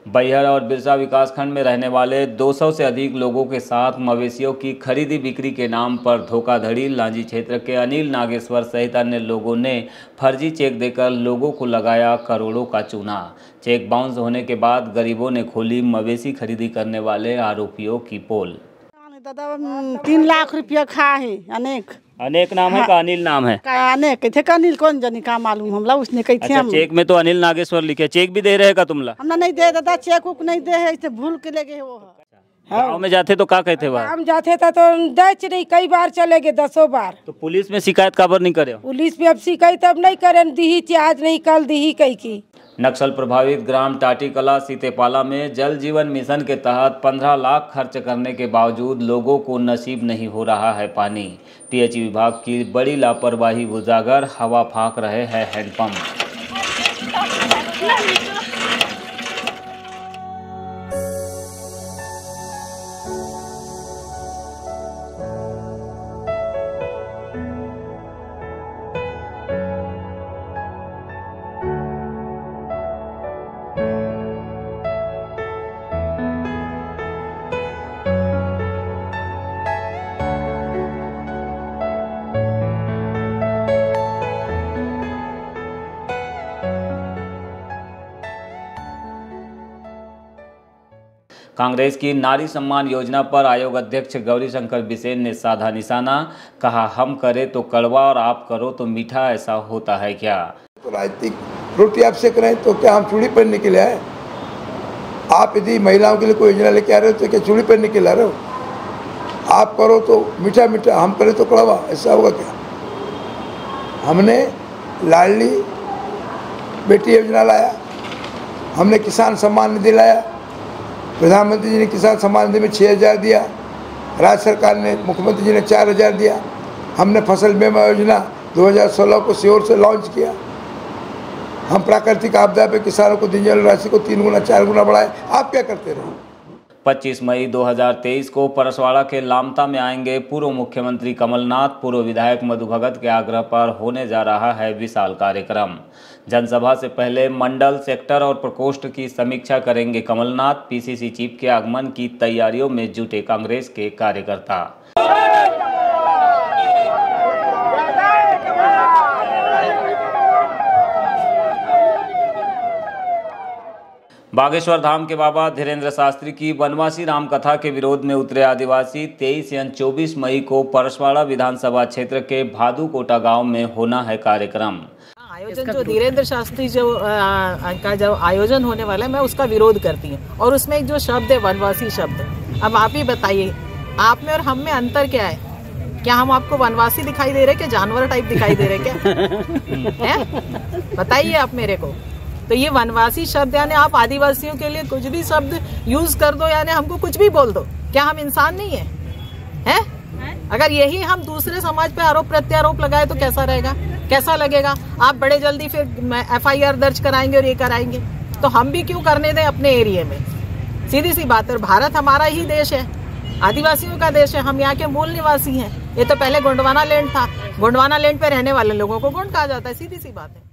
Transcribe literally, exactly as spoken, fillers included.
बैहर और बिरसा विकासखंड में रहने वाले दो सौ से अधिक लोगों के साथ मवेशियों की खरीदी बिक्री के नाम पर धोखाधड़ी। लांजी क्षेत्र के अनिल नागेश्वर सहित अन्य लोगों ने फर्जी चेक देकर लोगों को लगाया करोड़ों का चूना। चेक बाउंस होने के बाद गरीबों ने खोली मवेशी खरीदी करने वाले आरोपियों की पोल। दादा तीन लाख रुपया खा है। अनेक अनेक नाम है का अनिल नाम है का अनेक थे का अनिल कौन जानी का मालूम हमला उसने कही थे। अच्छा, चेक में तो अनिल नागेश्वर लिखे, चेक भी दे रहे का तुमला? हमला नहीं दे दादा, चेक उक नहीं दे है, इसे भूल के ले गए वो। गाँव में जाते तो क्या कहते वहाँ? हम जाते था तो दच नहीं, कई बार चले गए, दसों बार। तो पुलिस में शिकायत काबर नहीं करे? पुलिस में अब शिकायत अब नहीं करें, दी ही आज नहीं कल दी ही कही की। नक्सल प्रभावित ग्राम टाटीकला सीतेपाला में जल जीवन मिशन के तहत पंद्रह लाख खर्च करने के बावजूद लोगों को नसीब नहीं हो रहा है पानी। पीएचई विभाग की बड़ी लापरवाही उजागर, हवा फाँक रहे हैं हैंडपंप। कांग्रेस की नारी सम्मान योजना पर आयोग अध्यक्ष गौरीशंकर बिसेन ने साधा निशाना। कहा, हम करें तो कड़वा और आप करो तो मीठा, ऐसा होता है क्या? तो राजनीतिक रोटी आप सेक रहे हैं तो क्या हम चूड़ी पहनने के लिए आए? आप यदि महिलाओं के लिए कोई योजना लेके आ रहे हो तो क्या चूड़ी पहनने के लिए आ रहे हो? आप करो तो मीठा मीठा, हम करें तो कड़वा, ऐसा होगा क्या? हमने लाडली बेटी योजना लाया, हमने किसान सम्मान निधि लाया, प्रधानमंत्री जी ने किसान सम्मान निधि में छः हज़ार दिया, राज्य सरकार ने, मुख्यमंत्री जी ने चार हज़ार दिया। हमने फसल बीमा योजना दो हज़ार सोलह को सीओर से लॉन्च किया। हम प्राकृतिक आपदा पे किसानों को दी जाने वाली राशि को तीन गुना चार गुना बढ़ाए। आप क्या करते रहे? पच्चीस मई दो हज़ार तेईस को परसवाड़ा के लामता में आएंगे पूर्व मुख्यमंत्री कमलनाथ। पूर्व विधायक मधु भगत के आग्रह पर होने जा रहा है विशाल कार्यक्रम। जनसभा से पहले मंडल, सेक्टर और प्रकोष्ठ की समीक्षा करेंगे कमलनाथ। पीसीसी चीफ के आगमन की तैयारियों में जुटे कांग्रेस के कार्यकर्ता। बागेश्वर धाम के बाबा धीरेन्द्र शास्त्री की वनवासी राम कथा के विरोध में उतरे आदिवासी। तेईस या चौबीस मई को परसवाड़ा विधानसभा क्षेत्र के भादुकोटा गांव में होना है कार्यक्रम। आयोजन जो धीरेन्द्र शास्त्री जो आ, का जो आयोजन होने वाला है, मैं उसका विरोध करती हूँ। और उसमें एक जो शब्द है वनवासी शब्द, अब आप ही बताइए, आप में और हम में अंतर क्या है? क्या हम आपको वनवासी दिखाई दे रहे, क्या जानवर टाइप दिखाई दे रहे क्या? है बताइए आप मेरे को। तो ये वनवासी शब्द यानी आप आदिवासियों के लिए कुछ भी शब्द यूज कर दो, यानी हमको कुछ भी बोल दो, क्या हम इंसान नहीं है? हैं? अगर यही हम दूसरे समाज पे आरोप प्रत्यारोप लगाए तो कैसा रहेगा, कैसा लगेगा? आप बड़े जल्दी फिर एफ आई आर दर्ज कराएंगे और ये कराएंगे, तो हम भी क्यों करने दें अपने एरिया में? सीधी सी बात है। भारत हमारा ही देश है, आदिवासियों का देश है, हम यहाँ के मूल निवासी हैं। ये तो पहले गोंडवाना लैंड था, गोंडवाना लैंड पे रहने वाले लोगों को गोंड कहा जाता है, सीधी सी बात है।